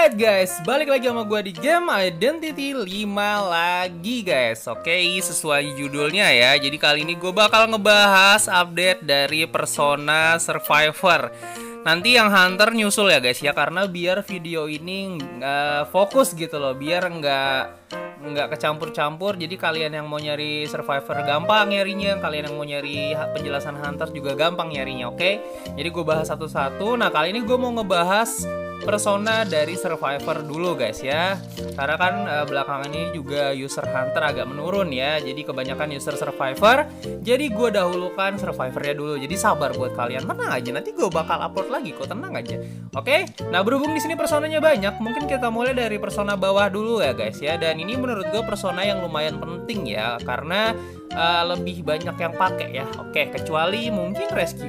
Alright guys, balik lagi sama gue di game Identity 5 lagi guys. Oke, sesuai judulnya ya. Jadi kali ini gue bakal ngebahas update dari Persona Survivor. Nanti yang Hunter nyusul ya guys ya, karena biar video ini fokus gitu loh, biar nggak kecampur-campur. Jadi kalian yang mau nyari Survivor gampang nyarinya, kalian yang mau nyari penjelasan Hunter juga gampang nyarinya. Oke, jadi gue bahas satu-satu. Nah kali ini gue mau ngebahas Persona dari Survivor dulu guys ya. Karena kan belakangan ini juga user Hunter agak menurun ya. Jadi kebanyakan user Survivor. Jadi gue dahulukan Survivornya dulu. Jadi sabar buat kalian, tenang aja. Nanti gue bakal upload lagi kok, tenang aja. Oke. Nah berhubung di sini personanya banyak, mungkin kita mulai dari persona bawah dulu ya guys ya. Dan ini menurut gue persona yang lumayan penting ya, karena lebih banyak yang pakai ya. Oke, kecuali mungkin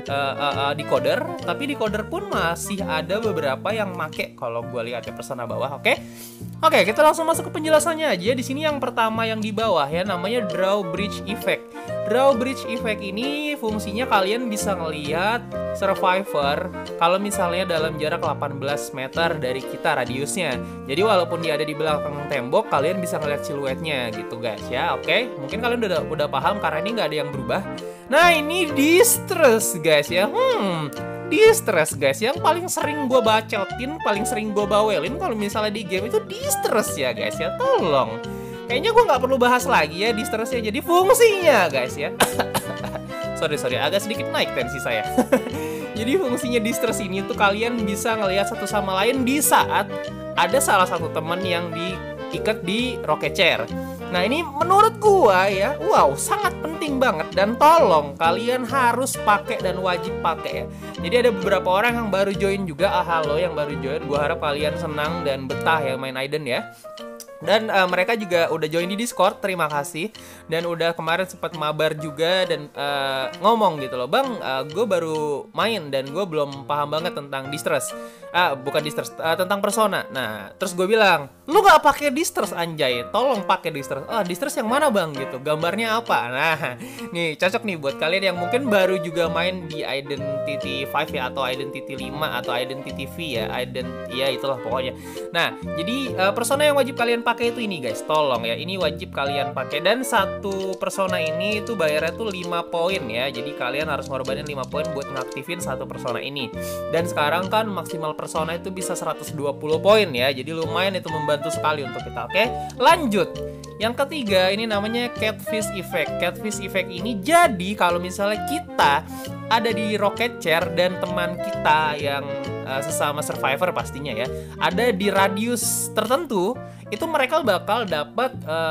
decoder, tapi decoder pun masih ada beberapa yang make kalau gue lihat ya persona bawah. Oke, kita langsung masuk ke penjelasannya aja. Di sini yang pertama yang di bawah ya, namanya Drawbridge Effect. Drawbridge Effect ini fungsinya kalian bisa ngelihat Survivor kalau misalnya dalam jarak 18 meter dari kita radiusnya. Jadi walaupun dia ada di belakang tembok, kalian bisa ngelihat siluetnya gitu guys ya. Oke, mungkin kalian udah paham karena ini nggak ada yang berubah. Nah ini Distress guys ya. Distress guys, yang paling sering gue bacotin, paling sering gue bawelin kalau misalnya di game itu Distress ya guys ya. Tolong, kayaknya gue nggak perlu bahas lagi ya Distressnya. Jadi fungsinya guys ya. sorry agak sedikit naik tensi saya. Jadi fungsinya Distress ini tuh kalian bisa ngelihat satu sama lain di saat ada salah satu teman yang diikat di rocket chair. Nah ini menurut gua ya, wow, sangat penting banget dan tolong kalian harus pakai dan wajib pakai ya. Jadi ada beberapa orang yang baru join juga, halo yang baru join, gua harap kalian senang dan betah ya main Aiden ya. Dan mereka juga udah join di Discord, terima kasih. Dan udah kemarin sempat mabar juga dan ngomong gitu loh, Bang, gue baru main dan gue belum paham banget tentang Distress. Bukan Distress, tentang Persona. Nah, terus gue bilang, lu gak pakai Distress anjay, tolong pakai Distress. Distress yang mana bang gitu, gambarnya apa? Nah, nih cocok nih buat kalian yang mungkin baru juga main di Identity 5 ya, atau Identity 5 atau Identity V ya, ya itulah pokoknya. Nah, jadi persona yang wajib kalian pakai itu ini guys, tolong ya, ini wajib kalian pakai. Dan satu persona ini itu bayarnya tuh 5 poin ya. Jadi kalian harus ngorbanin 5 poin buat ngaktifin satu persona ini. Dan sekarang kan maksimal persona itu bisa 120 poin ya. Jadi lumayan itu membantu sekali untuk kita. Oke, lanjut. Yang ketiga ini namanya Catfish Effect. Catfish Effect ini jadi kalau misalnya kita ada di rocket chair dan teman kita yang sesama survivor pastinya ya, ada di radius tertentu, itu mereka bakal dapat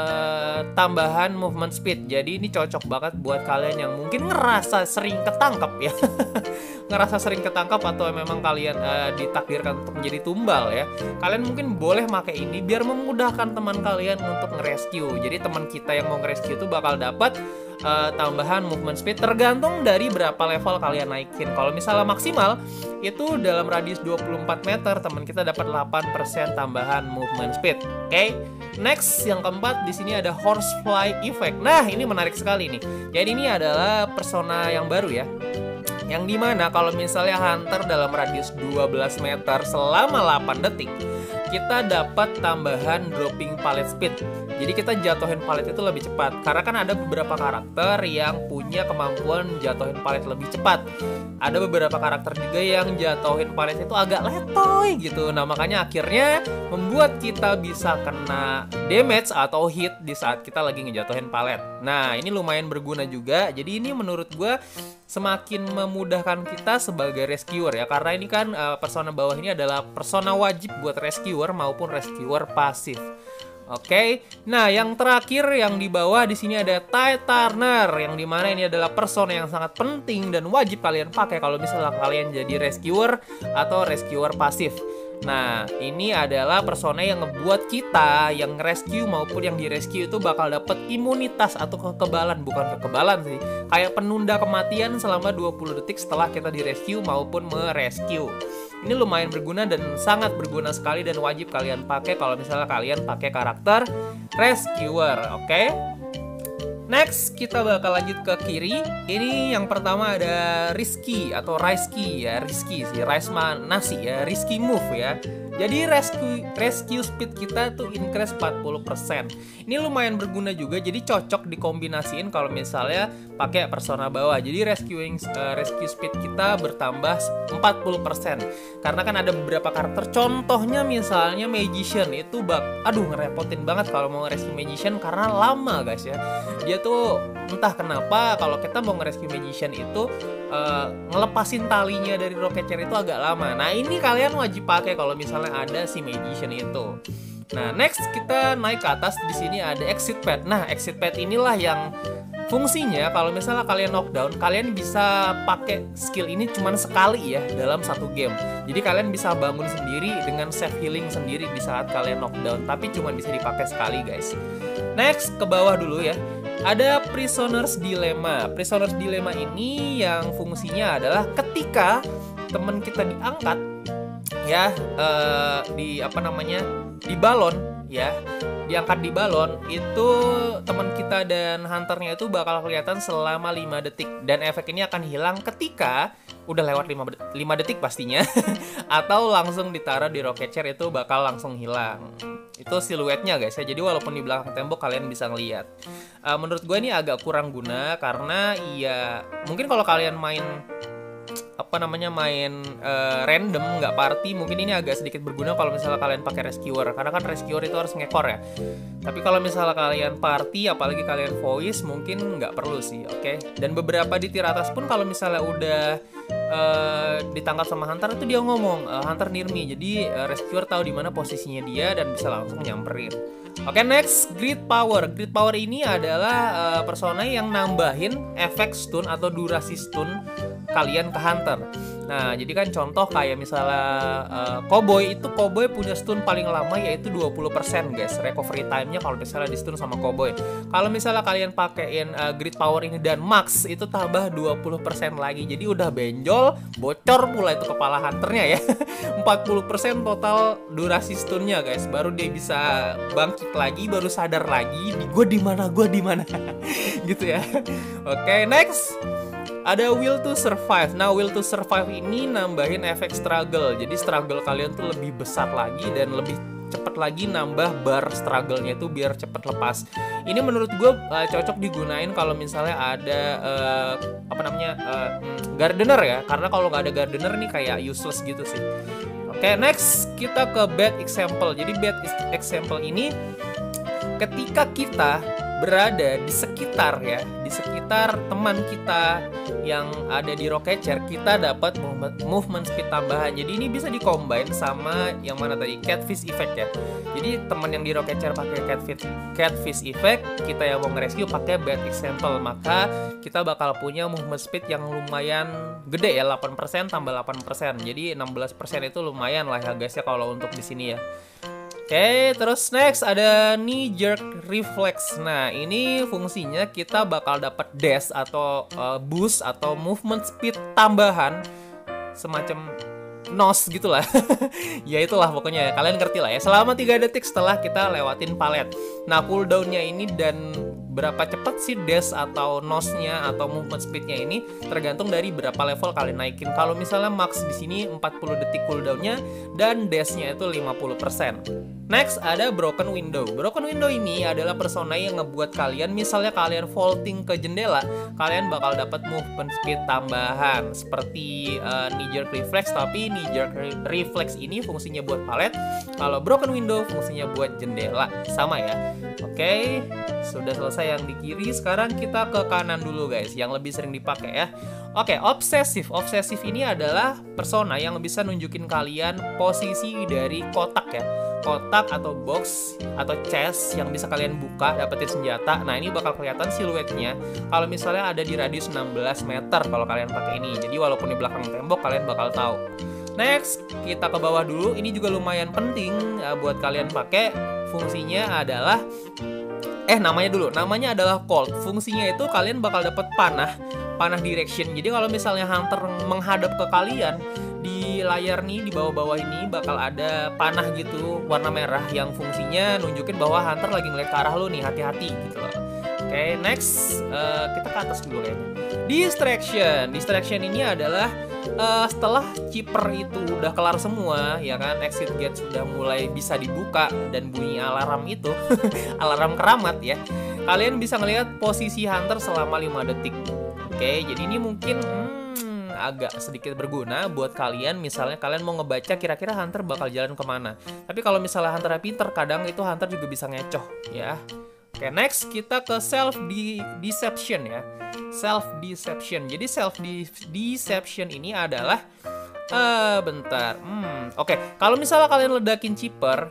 tambahan movement speed. Jadi ini cocok banget buat kalian yang mungkin ngerasa sering ketangkep ya. Ngerasa sering ketangkap atau memang kalian ditakdirkan untuk menjadi tumbal ya. Kalian mungkin boleh pakai ini biar memudahkan teman kalian untuk nge-rescue. Jadi teman kita yang mau nge-rescue itu bakal dapat tambahan movement speed tergantung dari berapa level kalian naikin. Kalau misalnya maksimal itu dalam radius 24 meter, teman kita dapat 8% tambahan movement speed. Oke. Next, yang keempat di sini ada Horsefly Effect. Nah, ini menarik sekali nih. Jadi ini adalah persona yang baru ya. Yang dimana kalau misalnya Hunter dalam radius 12 meter selama 8 detik, kita dapat tambahan dropping pallet speed. Jadi kita jatuhin pallet itu lebih cepat. Karena kan ada beberapa karakter yang punya kemampuan jatuhin pallet lebih cepat. Ada beberapa karakter juga yang jatuhin pallet itu agak letoy gitu. Nah makanya akhirnya membuat kita bisa kena damage atau hit di saat kita lagi ngejatuhin pallet. Nah ini lumayan berguna juga. Jadi ini menurut gue semakin memudahkan kita sebagai rescuer ya. Karena ini kan persona bawah ini adalah persona wajib buat rescuer maupun rescuer pasif. Oke, nah yang terakhir yang di bawah di sini ada Tide Turner, yang dimana ini adalah persona yang sangat penting dan wajib kalian pakai kalau misalnya kalian jadi rescuer atau rescuer pasif. Nah, ini adalah persona yang ngebuat kita yang rescue maupun yang di rescue itu bakal dapet imunitas atau kekebalan, bukan kekebalan sih, kayak penunda kematian selama 20 detik setelah kita di rescue maupun merescue. Ini lumayan berguna dan sangat berguna sekali dan wajib kalian pakai kalau misalnya kalian pakai karakter rescuer. Oke? Next, kita bakal lanjut ke kiri. Ini yang pertama ada Risky atau Risky ya, Risky sih, Rice nasi ya, Risky Move ya. Jadi rescue speed kita tuh increase 40%. Ini lumayan berguna juga, jadi cocok dikombinasiin kalau misalnya pakai persona bawah. Jadi rescue speed kita bertambah 40%. Karena kan ada beberapa karakter, contohnya misalnya Magician itu ngerepotin banget kalau mau rescue Magician karena lama guys ya. Dia tuh entah kenapa kalau kita mau nge-rescue Magician itu ngelepasin talinya dari rocket chair itu agak lama. Nah, ini kalian wajib pakai kalau misalnya ada si Magician itu. Nah, next kita naik ke atas. Di sini ada exit pad. Nah, exit pad inilah yang fungsinya kalau misalnya kalian knockdown, kalian bisa pakai skill ini cuman sekali ya dalam satu game. Jadi kalian bisa bangun sendiri dengan save healing sendiri di saat kalian knockdown, tapi cuman bisa dipakai sekali guys. Next ke bawah dulu ya. Ada Prisoner's Dilemma. Prisoner's Dilemma ini yang fungsinya adalah ketika teman kita diangkat ya di balon ya, diangkat di balon itu teman kita dan hunternya itu bakal kelihatan selama 5 detik, dan efek ini akan hilang ketika udah lewat 5 detik pastinya atau langsung ditaruh di rocket chair, itu bakal langsung hilang. Itu siluetnya guys ya, jadi walaupun di belakang tembok kalian bisa ngeliat. Menurut gue ini agak kurang guna karena ya mungkin kalau kalian main random nggak party, mungkin ini agak sedikit berguna kalau misalnya kalian pakai rescuer, karena kan rescuer itu harus ngekor ya. Tapi kalau misalnya kalian party, apalagi kalian voice, mungkin nggak perlu sih, oke? Dan beberapa di tier atas pun kalau misalnya udah ditangkap sama hunter itu dia ngomong hunter near me, jadi rescuer tahu di mana posisinya dia dan bisa langsung nyamperin. Oke, next Great Power. Great Power ini adalah persona yang nambahin efek stun atau durasi stun kalian ke hunter. Nah, jadi kan contoh kayak misalnya Cowboy punya stun paling lama yaitu 20% guys, recovery time-nya kalau misalnya di stun sama Cowboy. Kalau misalnya kalian pakein Great Power ini dan Max itu tambah 20% lagi. Jadi udah benjol, bocor pula itu kepala hunternya ya. 40% total durasi stunnya guys. Baru dia bisa bangkit lagi, baru sadar lagi, gue di mana gitu ya. Oke, next ada Will to Survive. Nah, Will to Survive ini nambahin efek struggle. Jadi struggle kalian tuh lebih besar lagi dan lebih cepet lagi nambah bar struggle-nya itu biar cepet lepas. Ini menurut gue cocok digunain kalau misalnya ada gardener ya. Karena kalau nggak ada gardener nih kayak useless gitu sih. Oke, next kita ke bad example. Jadi bad example ini ketika kita berada di sekitar teman kita yang ada di rocket chair, kita dapat movement speed tambahan. Jadi ini bisa dikombine sama yang mana tadi, catfish effect ya. Jadi teman yang di rocket chair pakai catfish effect, kita yang mau nge-rescue pakai bad example, maka kita bakal punya movement speed yang lumayan gede ya, 8% tambah 8%. Jadi 16% itu lumayan lah ya guys ya kalau untuk di sini ya. Oke, terus next ada knee jerk reflex. Nah, ini fungsinya kita bakal dapat dash atau boost atau movement speed tambahan, semacam nos gitulah. Ya itulah pokoknya ya, kalian ngerti lah ya. Selama 3 detik setelah kita lewatin palet. Nah, cooldownnya ini dan berapa cepat sih dash atau nosnya atau movement speednya ini tergantung dari berapa level kalian naikin. Kalau misalnya max di sini 40 detik cooldownnya dan dashnya itu 50%. Next ada Broken Window. Broken Window ini adalah persona yang ngebuat kalian, misalnya kalian vaulting ke jendela, kalian bakal dapat movement speed tambahan seperti knee jerk reflex, tapi knee jerk reflex ini fungsinya buat palet. Kalau Broken Window fungsinya buat jendela, sama ya. Oke, sudah selesai yang di kiri. Sekarang kita ke kanan dulu guys, yang lebih sering dipakai ya. Oke, obsesif. Obsesif ini adalah persona yang bisa nunjukin kalian posisi dari kotak ya. Kotak atau box atau chest yang bisa kalian buka dapetin senjata. Nah, ini bakal kelihatan siluetnya kalau misalnya ada di radius 16 meter kalau kalian pakai ini. Jadi walaupun di belakang tembok kalian bakal tahu. Next, kita ke bawah dulu. Ini juga lumayan penting buat kalian pakai. Fungsinya adalah namanya adalah cold. Fungsinya itu kalian bakal dapat panah direction. Jadi kalau misalnya hunter menghadap ke kalian, di layar nih di bawah-bawah ini bakal ada panah gitu warna merah yang fungsinya nunjukin bahwa hunter lagi ngeliat ke arah lu nih, hati-hati gitu loh. Oke, next kita ke atas dulu kayaknya. Distraction ini adalah setelah chipper itu udah kelar semua, ya kan, exit gate sudah mulai bisa dibuka dan bunyi alarm itu, alarm keramat ya, kalian bisa ngelihat posisi hunter selama 5 detik. Oke, jadi ini mungkin agak sedikit berguna buat kalian. Misalnya kalian mau ngebaca kira-kira hunter bakal jalan kemana. Tapi kalau misalnya hunter pinter, kadang itu hunter juga bisa ngecoh ya. Oke, next kita ke self deception ya. Self deception. Jadi self deception ini adalah Oke, kalau misalnya kalian ledakin chipper,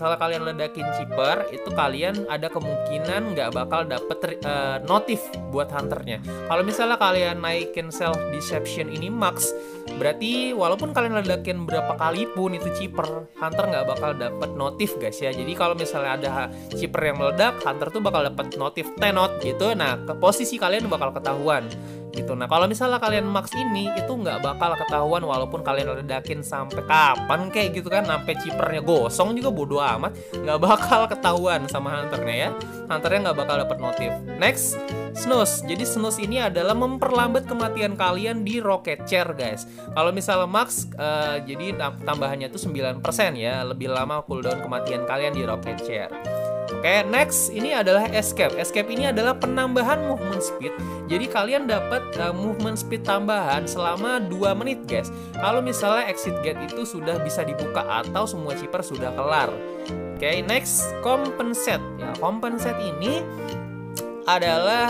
itu kalian ada kemungkinan nggak bakal dapet notif buat hunternya. Kalau misalnya kalian naikin self deception ini max, berarti walaupun kalian ledakin berapa kali pun itu chipper, hunter nggak bakal dapet notif guys ya. Jadi kalau misalnya ada chipper yang meledak, hunter tuh bakal dapet notif tenot gitu. Nah, ke posisi kalian bakal ketahuan gitu. Nah, kalau misalnya kalian max ini, itu nggak bakal ketahuan walaupun kalian ledakin sampai kapan kayak gitu kan, sampai chippernya gosong juga bodo amat, nggak bakal ketahuan sama hunternya ya. Hunternya nggak bakal dapat notif. Next, snooze. Jadi snooze ini adalah memperlambat kematian kalian di rocket chair guys. Kalau misalnya max, jadi tambahannya itu 9% ya, lebih lama cooldown kematian kalian di rocket chair. Oke, next ini adalah escape. Escape ini adalah penambahan movement speed. Jadi kalian dapat movement speed tambahan selama 2 menit guys. Kalau misalnya exit gate itu sudah bisa dibuka atau semua chipper sudah kelar. Oke, next compensate. Ya, compensate ini adalah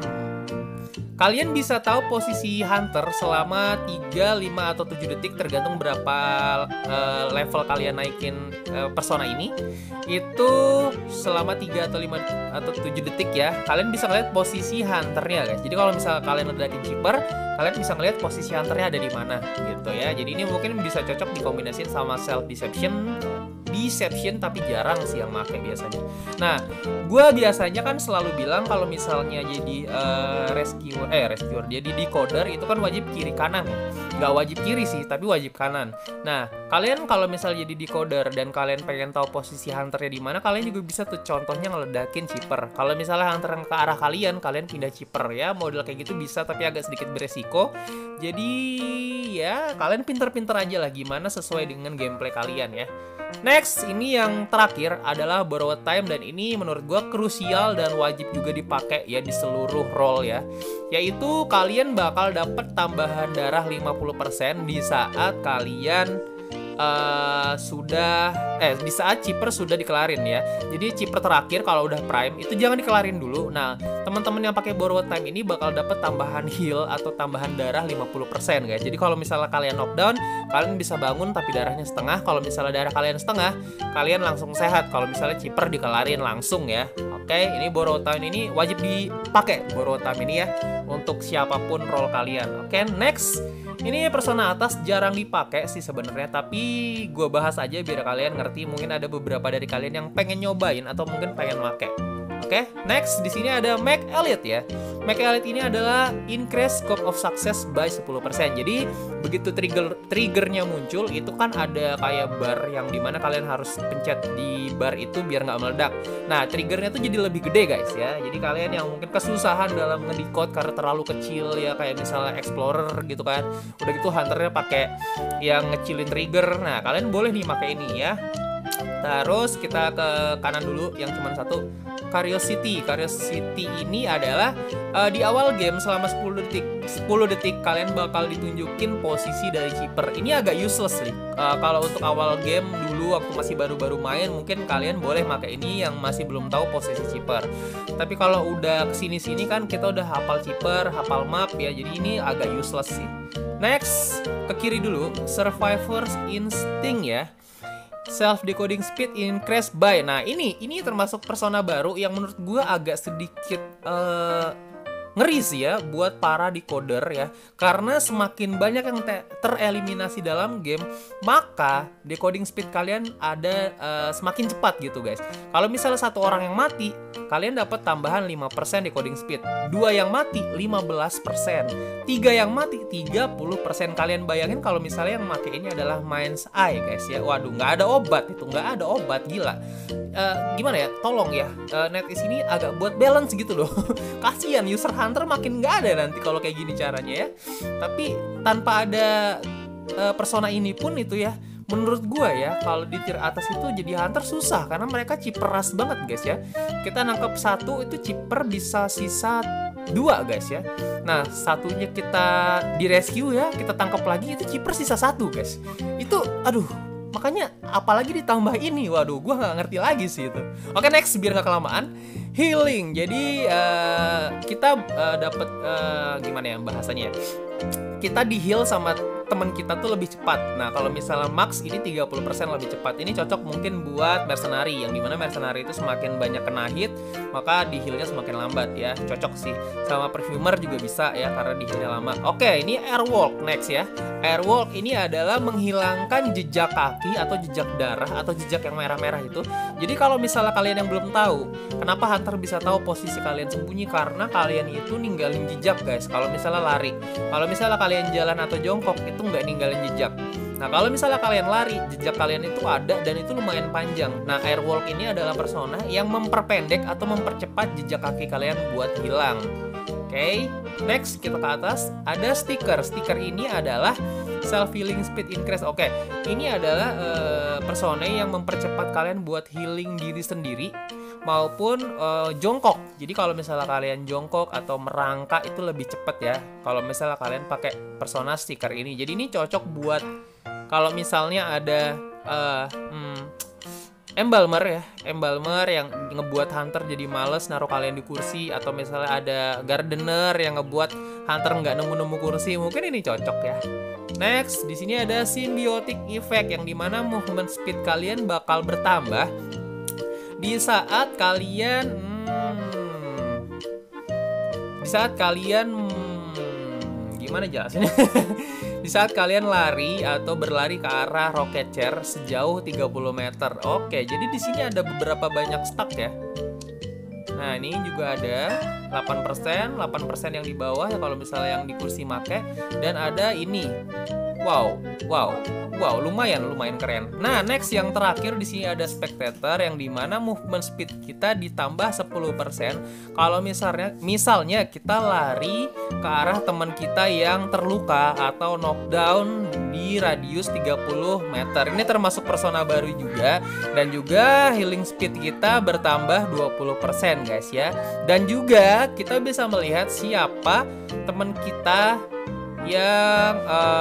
kalian bisa tahu posisi hunter selama 3, 5, atau 7 detik tergantung berapa level kalian naikin persona ini. Itu selama 3 atau 5 atau 7 detik ya, kalian bisa ngeliat posisi hunternya guys. Jadi kalau misalnya kalian ledakin chipper, kalian bisa ngeliat posisi hunternya ada di mana gitu ya. Jadi ini mungkin bisa cocok dikombinasiin sama self deception, tapi jarang sih yang make biasanya. Nah, gue biasanya kan selalu bilang kalau misalnya jadi rescuer, jadi decoder itu kan wajib kiri kanan ya. Nggak wajib kiri sih, tapi wajib kanan. Nah, kalian kalau misalnya jadi decoder dan kalian pengen tahu posisi hunternya di mana, kalian juga bisa tuh contohnya ngeledakin chipper. Kalau misalnya hunter yang ke arah kalian pindah chipper ya, model kayak gitu bisa, tapi agak sedikit beresiko. Jadi ya kalian pinter-pinter aja lah gimana sesuai dengan gameplay kalian ya. Next, ini yang terakhir adalah borrowed time, dan ini menurut gue krusial dan wajib juga dipakai ya di seluruh role ya. Yaitu kalian bakal dapat tambahan darah 50% di saat kalian di saat chipper sudah dikelarin ya. Jadi chipper terakhir kalau udah prime itu jangan dikelarin dulu. Nah, teman-teman yang pakai borrowed time ini bakal dapat tambahan heal atau tambahan darah 50% guys. Jadi kalau misalnya kalian knockdown, kalian bisa bangun tapi darahnya setengah. Kalau misalnya darah kalian setengah, kalian langsung sehat. Kalau misalnya chipper dikelarin langsung ya. Oke, ini borrowed time ini wajib dipakai, borrowed time ini ya, untuk siapapun role kalian. Oke, next. Ini persona atas jarang dipakai sih sebenarnya, tapi gue bahas aja biar kalian ngerti. Mungkin ada beberapa dari kalian yang pengen nyobain atau mungkin pengen pakai. Oke, next di sini ada Mac Elite ya. Mac Elite ini adalah increase scope of success by 10%. Jadi begitu triggernya muncul, itu kan ada kayak bar yang dimana kalian harus pencet di bar itu biar nggak meledak. Nah, triggernya tuh jadi lebih gede guys ya. Jadi kalian yang mungkin kesusahan dalam ngedecode karena terlalu kecil ya, kayak misalnya Explorer gitu kan, udah gitu hunternya pakai yang ngecilin trigger. Nah, kalian boleh nih pakai ini ya. Terus kita ke kanan dulu yang cuma satu, Curiosity. Curiosity ini adalah di awal game selama 10 detik kalian bakal ditunjukin posisi dari chipper. Ini agak useless nih. Kalau untuk awal game dulu waktu masih baru-baru main, mungkin kalian boleh pakai ini yang masih belum tahu posisi chipper. Tapi kalau udah kesini-sini kan kita udah hafal chipper, hafal map ya. Jadi ini agak useless sih. Next, ke kiri dulu, Survivor's Instinct ya. Self decoding speed increase by. Nah, ini termasuk persona baru yang menurut gue agak sedikit ngeri sih ya buat para decoder ya. Karena semakin banyak yang tereliminasi dalam game, maka decoding speed kalian ada semakin cepat gitu guys. Kalau misalnya satu orang yang mati, kalian dapat tambahan 5% decoding speed. 2 yang mati 15%. 3 yang mati 30%. Kalian bayangin kalau misalnya yang make ini adalah Mind's Eye guys ya. Waduh, nggak ada obat itu, nggak ada obat, gila. Gimana ya? Tolong ya, NetEase ini agak buat balance gitu loh. Kasihan user Hunter makin nggak ada nanti kalau kayak gini caranya ya. Tapi tanpa ada persona ini pun itu ya, menurut gue ya, kalau di tier atas itu jadi Hunter susah karena mereka ciperas banget guys ya. Kita nangkep satu itu ciper bisa sisa 2 guys ya. Nah satunya kita di rescue ya, kita tangkap lagi itu ciper sisa 1 guys. Itu aduh, makanya apalagi ditambah ini, waduh gue nggak ngerti lagi sih itu. Oke, next biar nggak kelamaan, healing. Jadi kita dapat gimana ya bahasanya ya, kita di heal sama teman kita tuh lebih cepat. Nah kalau misalnya max ini 30% lebih cepat. Ini cocok mungkin buat mercenary, yang dimana mercenary itu semakin banyak kena hit maka di healnya semakin lambat ya. Cocok sih. Sama perfumer juga bisa ya karena di healnya lama. Oke, ini airwalk next ya. Airwalk ini adalah menghilangkan jejak kaki atau jejak darah atau jejak yang merah-merah itu. Jadi kalau misalnya kalian yang belum tahu kenapa Hunter bisa tahu posisi kalian sembunyi, karena kalian itu ninggalin jejak guys. Kalau misalnya lari, kalau misalnya kalian jalan atau jongkok itu nggak ninggalin jejak. Nah kalau misalnya kalian lari, jejak kalian itu ada dan itu lumayan panjang. Nah airwalk ini adalah persona yang memperpendek atau mempercepat jejak kaki kalian buat hilang. Oke, next kita ke atas ada stiker. Stiker ini adalah self healing speed increase. Oke, ini adalah persona yang mempercepat kalian buat healing diri sendiri maupun jongkok. Jadi kalau misalnya kalian jongkok atau merangkak itu lebih cepat ya kalau misalnya kalian pakai persona stiker ini. Jadi ini cocok buat kalau misalnya ada embalmer ya, embalmer yang ngebuat Hunter jadi males naruh kalian di kursi, atau misalnya ada gardener yang ngebuat Hunter nggak nemu-nemu kursi, mungkin ini cocok ya. Next, di sini ada symbiotic effect yang dimana movement speed kalian bakal bertambah di saat kalian gimana jelasinnya? Di saat kalian lari atau berlari ke arah rocket chair sejauh 30 meter. Oke, jadi di sini ada beberapa banyak stack ya. Nah, ini juga ada 8% yang di bawah ya kalau misalnya yang di kursi make, dan ada ini. Wow, lumayan keren. Nah, next yang terakhir di sini ada spectator yang dimana movement speed kita ditambah 10% kalau misalnya kita lari ke arah teman kita yang terluka atau knockdown di radius 30 meter. Ini termasuk persona baru juga, dan juga healing speed kita bertambah 20% guys ya. Dan juga kita bisa melihat siapa teman kita yang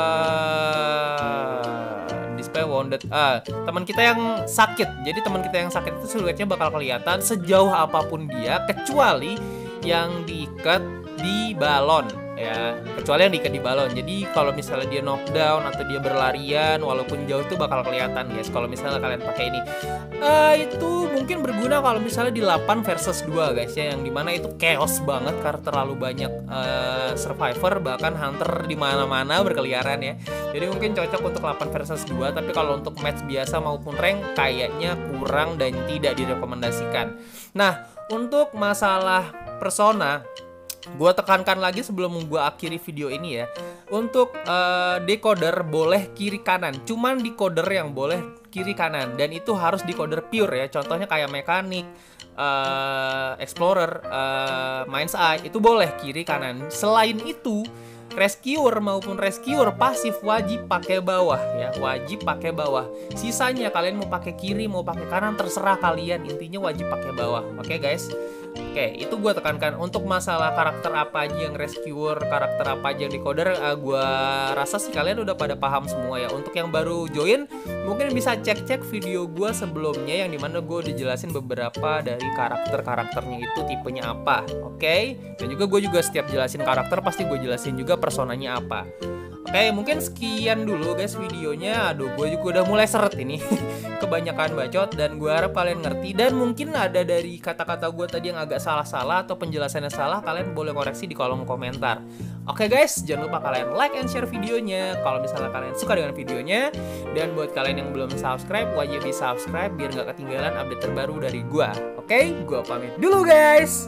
display wounded, teman kita yang sakit. Jadi teman kita yang sakit itu siluetnya bakal kelihatan sejauh apapun dia, kecuali yang diikat di balon ya, kecuali yang diikat di balon. Jadi kalau misalnya dia knockdown atau dia berlarian walaupun jauh itu bakal kelihatan guys kalau misalnya kalian pakai ini. Itu mungkin berguna kalau misalnya di 8 versus 2 guys ya, yang dimana itu chaos banget karena terlalu banyak survivor, bahkan Hunter di mana-mana berkeliaran ya. Jadi mungkin cocok untuk 8 versus 2, tapi kalau untuk match biasa maupun rank kayaknya kurang dan tidak direkomendasikan. Nah, untuk masalah persona, gue tekankan lagi sebelum gue akhiri video ini ya, untuk decoder boleh kiri kanan, cuman decoder yang boleh kiri kanan, dan itu harus decoder pure ya. Contohnya kayak mekanik, explorer, mind's eye itu boleh kiri kanan. Selain itu rescuer maupun rescuer pasif wajib pakai bawah ya, wajib pakai bawah. Sisanya kalian mau pakai kiri mau pakai kanan terserah kalian, intinya wajib pakai bawah. Oke guys. Oke, itu gue tekankan. Untuk masalah karakter apa aja yang rescuer, karakter apa aja yang decoder, gue rasa sih kalian udah pada paham semua ya. Untuk yang baru join, mungkin bisa cek-cek video gue sebelumnya yang dimana gue udah jelasin beberapa dari karakter-karakternya itu tipenya apa. Oke, dan juga gue juga setiap jelasin karakter pasti gue jelasin juga personanya apa. Oke, mungkin sekian dulu guys videonya. Aduh, gue juga udah mulai seret ini. Kebanyakan bacot, dan gue harap kalian ngerti. Dan mungkin ada dari kata-kata gue tadi yang agak salah-salah atau penjelasannya salah, kalian boleh koreksi di kolom komentar. Oke guys, jangan lupa kalian like and share videonya kalau misalnya kalian suka dengan videonya. Dan buat kalian yang belum subscribe, wajib di subscribe biar nggak ketinggalan update terbaru dari gue. Oke, gue pamit dulu guys.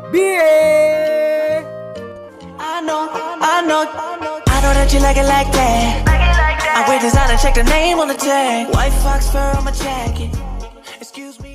Bye. I know that you like it like that. I wear designer, check the name on the tag. White fox fur on my jacket. Excuse me.